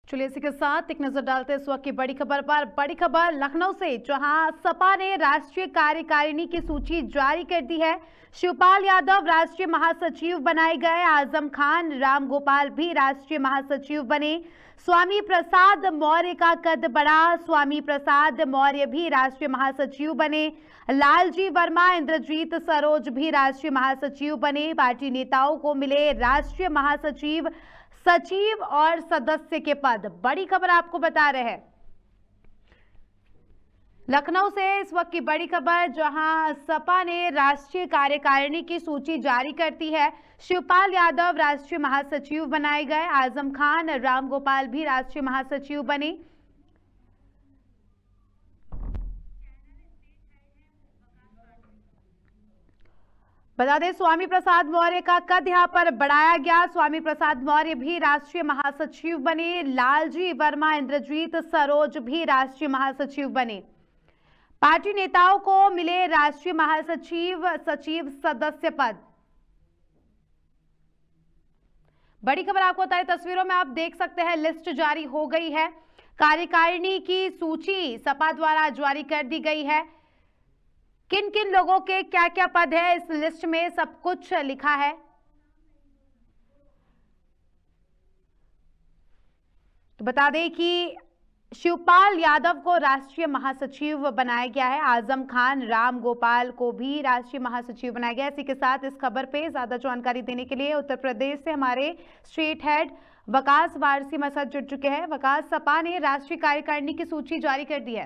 चलिए इसी के साथ एक नजर डालते हैं इस वक्त की बड़ी खबर पर। बड़ी खबर लखनऊ से, जहां सपा ने राष्ट्रीय कार्यकारिणी की सूची जारी कर दी है। शिवपाल यादव राष्ट्रीय महासचिव बनाए गए। आजम खान रामगोपाल भी राष्ट्रीय महासचिव बने। स्वामी प्रसाद मौर्य का कद बढ़ा। स्वामी प्रसाद मौर्य भी राष्ट्रीय महासचिव बने। लालजी वर्मा, इंद्रजीत सरोज भी राष्ट्रीय महासचिव बने। पार्टी नेताओं को मिले राष्ट्रीय महासचिव, सचिव और सदस्य के पद। बड़ी खबर आपको बता रहे हैं लखनऊ से इस वक्त की बड़ी खबर, जहां सपा ने राष्ट्रीय कार्यकारिणी की सूची जारी करती है। शिवपाल यादव राष्ट्रीय महासचिव बनाए गए। आजम खान रामगोपाल भी राष्ट्रीय महासचिव बने। बता दें, स्वामी प्रसाद मौर्य का कद यहां पर बढ़ाया गया। स्वामी प्रसाद मौर्य भी राष्ट्रीय महासचिव बने। लालजी वर्मा, इंद्रजीत सरोज भी राष्ट्रीय महासचिव बने। पार्टी नेताओं को मिले राष्ट्रीय महासचिव, सचिव, सदस्य पद। बड़ी खबर आपको बताएं, तस्वीरों में आप देख सकते हैं लिस्ट जारी हो गई है। कार्यकारिणी की सूची सपा द्वारा जारी कर दी गई है। किन किन लोगों के क्या क्या पद है, इस लिस्ट में सब कुछ लिखा है। तो बता दें कि शिवपाल यादव को राष्ट्रीय महासचिव बनाया गया है। आजम खान रामगोपाल को भी राष्ट्रीय महासचिव बनाया गया है। इसी के साथ इस खबर पे ज्यादा जानकारी देने के लिए उत्तर प्रदेश से हमारे स्टेट हेड वकास वारसी हमारे साथ जुड़ चुके हैं। वकास, सपा ने राष्ट्रीय कार्यकारिणी की सूची जारी कर दी है।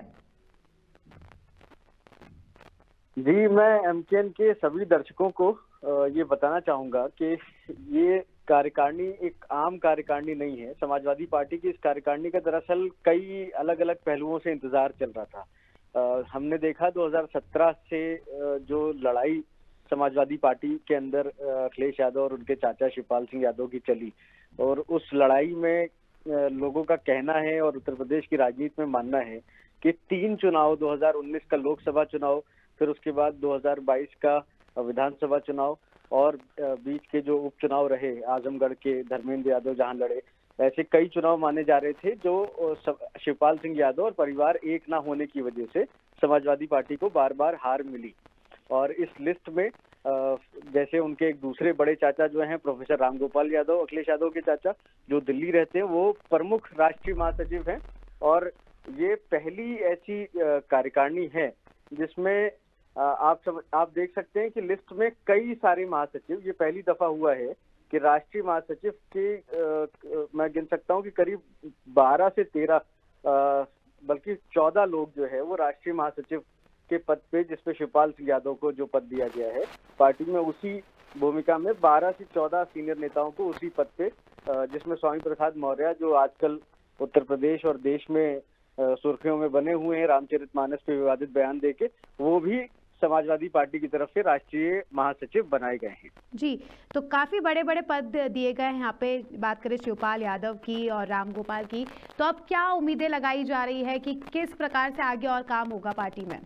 जी, मैं एमकेएन के सभी दर्शकों को ये बताना चाहूंगा कि ये कार्यकारिणी एक आम कार्यकारिणी नहीं है। समाजवादी पार्टी की इस कार्यकारिणी का दरअसल कई अलग अलग पहलुओं से इंतजार चल रहा था। हमने देखा 2017 से जो लड़ाई समाजवादी पार्टी के अंदर अखिलेश यादव और उनके चाचा शिवपाल सिंह यादव की चली, और उस लड़ाई में लोगों का कहना है और उत्तर प्रदेश की राजनीति में मानना है कि 3 चुनाव, 2019 का लोकसभा चुनाव, फिर उसके बाद 2022 का विधानसभा चुनाव और बीच के जो उपचुनाव रहे आजमगढ़ के धर्मेंद्र यादव जहां लड़े, ऐसे कई चुनाव माने जा रहे थे जो शिवपाल सिंह यादव और परिवार एक ना होने की वजह से समाजवादी पार्टी को बार बार हार मिली। और इस लिस्ट में जैसे उनके एक दूसरे बड़े चाचा जो हैं प्रोफेसर रामगोपाल यादव, अखिलेश यादव के चाचा, जो दिल्ली रहते हैं, वो प्रमुख राष्ट्रीय महासचिव हैं। और ये पहली ऐसी कार्यकारिणी है जिसमें आप देख सकते हैं कि लिस्ट में कई सारे महासचिव, ये पहली दफा हुआ है कि राष्ट्रीय महासचिव के मैं गिन सकता हूं कि करीब 12 से 13 बल्कि 14 लोग जो है वो राष्ट्रीय महासचिव के पद पे, जिसपे शिवपाल सिंह यादव को जो पद दिया गया है पार्टी में, उसी भूमिका में 12 से 14 सीनियर नेताओं को उसी पद पे, जिसमें स्वामी प्रसाद मौर्य जो आजकल उत्तर प्रदेश और देश में सुर्खियों में बने हुए हैं रामचरितमानस पे विवादित बयान देके, वो भी समाजवादी पार्टी की तरफ से राष्ट्रीय महासचिव बनाए गए हैं। जी, तो काफी बड़े बड़े पद दिए गए हैं। यहाँ पे बात करें शिवपाल यादव की और रामगोपाल की, तो अब क्या उम्मीदें लगाई जा रही है कि किस प्रकार से आगे और काम होगा पार्टी में?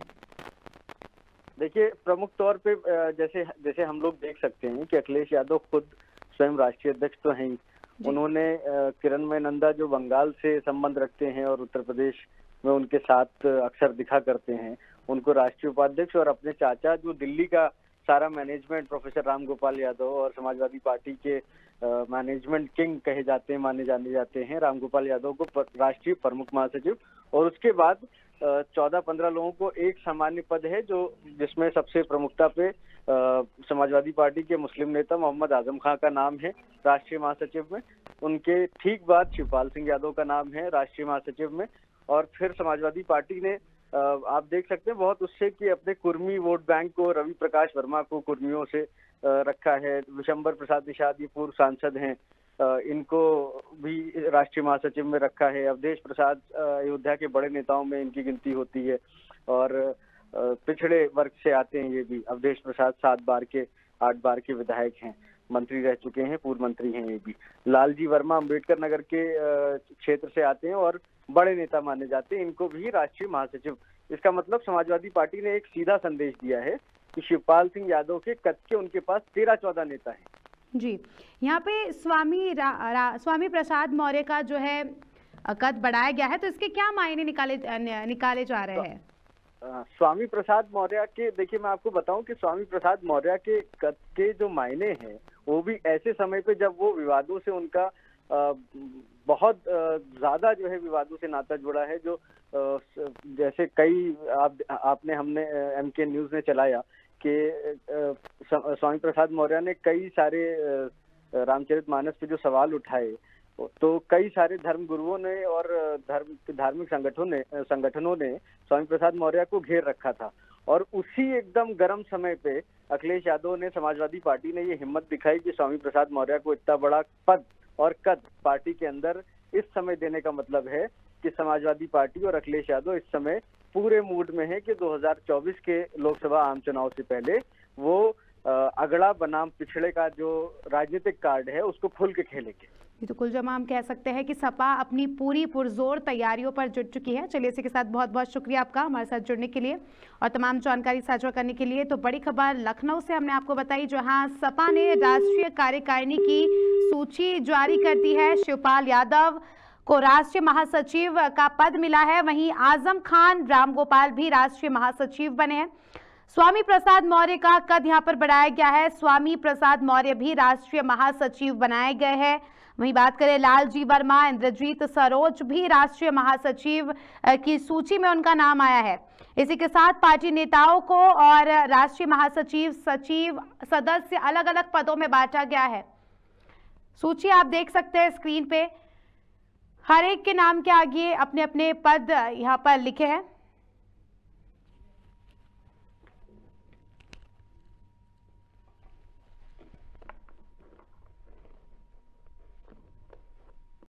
देखिए, प्रमुख तौर पे जैसे हम लोग देख सकते हैं कि अखिलेश यादव खुद स्वयं राष्ट्रीय अध्यक्ष तो हैं। उन्होंने किरणमय नंदा जो बंगाल से संबंध रखते हैं और उत्तर प्रदेश में उनके साथ अक्सर दिखा करते हैं, उनको राष्ट्रीय उपाध्यक्ष, और अपने चाचा जो दिल्ली का सारा मैनेजमेंट प्रोफेसर रामगोपाल यादव और समाजवादी पार्टी के मैनेजमेंट किंग कहे जाते हैं, माने जाने जाते हैं, रामगोपाल यादव को राष्ट्रीय प्रमुख महासचिव। और उसके बाद 14-15 लोगों को एक सामान्य पद है जिसमें सबसे प्रमुखता पे समाजवादी पार्टी के मुस्लिम नेता मोहम्मद आजम खान का नाम है राष्ट्रीय महासचिव में। उनके ठीक बाद शिवपाल सिंह यादव का नाम है राष्ट्रीय महासचिव में। और फिर समाजवादी पार्टी ने आप देख सकते हैं बहुत उससे कि अपने कुर्मी वोट बैंक को, रवि प्रकाश वर्मा को कुर्मियों से रखा है। विशंबर प्रसाद निषाद, ये पूर्व सांसद हैं, इनको भी राष्ट्रीय महासचिव में रखा है। अवधेश प्रसाद अयोध्या के बड़े नेताओं में इनकी गिनती होती है। और पिछड़े वर्ग से आते हैं ये भी। अवधेश प्रसाद 7 बार के 8 बार के विधायक हैं, मंत्री रह चुके हैं, पूर्व मंत्री हैं ये भी। लालजी वर्मा अम्बेडकर नगर के क्षेत्र से आते हैं और बड़े नेता माने जाते हैं, इनको भी राष्ट्रीय महासचिव। इसका मतलब समाजवादी पार्टी ने एक सीधा संदेश दिया है कि शिवपाल सिंह यादव के कद के उनके पास 13-14 नेता हैं। जी, यहाँ पे स्वामी प्रसाद मौर्य का जो है कद बढ़ाया गया है, तो इसके क्या मायने निकाले जा रहे हैं? स्वामी प्रसाद मौर्य के, देखिए मैं आपको बताऊं कि स्वामी प्रसाद मौर्य के कद के जो मायने हैं वो भी ऐसे समय पे जब वो विवादों से उनका बहुत ज्यादा जो है विवादों से नाता जुड़ा है, जो जैसे कई हमने एमके न्यूज ने चलाया कि स्वामी प्रसाद मौर्य ने कई सारे रामचरितमानस पे जो सवाल उठाए, तो कई सारे धर्म गुरुओं ने और धार्मिक संगठनों ने स्वामी प्रसाद मौर्य को घेर रखा था। और उसी एकदम गर्म समय पे अखिलेश यादव ने, समाजवादी पार्टी ने ये हिम्मत दिखाई कि स्वामी प्रसाद मौर्य को इतना बड़ा पद और कद पार्टी के अंदर इस समय देने का मतलब है कि समाजवादी पार्टी और अखिलेश यादव इस समय पूरे मूड में है कि 2024 के लोकसभा आम चुनाव से पहले वो अगड़ा बनाम पिछड़े का जो राजनीतिक कार्ड है उसको खुल के खेलेंगे। तो कुल जमा हम कह सकते हैं कि सपा अपनी पूरी पुरजोर तैयारियों पर जुट चुकी है। चलिए, इसी के साथ बहुत बहुत शुक्रिया आपका हमारे साथ जुड़ने के लिए और तमाम जानकारी साझा करने के लिए। तो बड़ी खबर लखनऊ से हमने आपको बताई, जहां सपा ने राष्ट्रीय कार्यकारिणी की सूची जारी कर दी है। शिवपाल यादव को राष्ट्रीय महासचिव का पद मिला है, वहीं आजम खान रामगोपाल भी राष्ट्रीय महासचिव बने हैं। स्वामी प्रसाद मौर्य का कद यहां पर बढ़ाया गया है, स्वामी प्रसाद मौर्य भी राष्ट्रीय महासचिव बनाए गए हैं। वहीं बात करें लालजी वर्मा, इंद्रजीत सरोज भी राष्ट्रीय महासचिव की सूची में उनका नाम आया है। इसी के साथ पार्टी नेताओं को और राष्ट्रीय महासचिव, सचिव, सदस्य अलग अलग पदों में बांटा गया है। सूची आप देख सकते हैं स्क्रीन पे, हर एक के नाम के आगे अपने अपने पद यहाँ पर लिखे हैं।